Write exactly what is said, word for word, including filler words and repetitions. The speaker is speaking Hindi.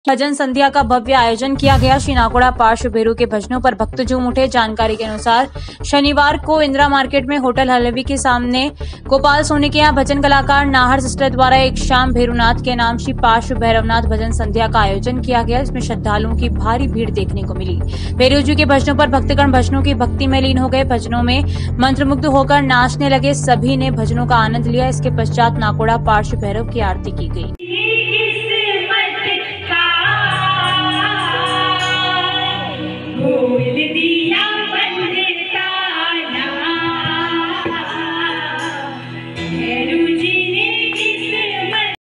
भजन संध्या का भव्य आयोजन किया गया। श्री नाकोड़ा पार्श्व भैरव के भजनों पर भक्त झूम उठे। जानकारी के अनुसार शनिवार को इंदिरा मार्केट में होटल हलवी के सामने गोपाल सोनी के यहाँ भजन कलाकार नाहर सिस्टर द्वारा एक शाम भैरवनाथ के नाम श्री पार्श्व भैरवनाथ भजन संध्या का आयोजन किया गया। इसमें श्रद्धालुओं की भारी भीड़ देखने को मिली। भैरव जी के भजनों पर भक्तगण भजनों की भक्ति में लीन हो गए। भजनों में मंत्रमुग्ध होकर नाचने लगे। सभी ने भजनों का आनंद लिया। इसके पश्चात नाकोड़ा पार्श्व भैरव की आरती की गई।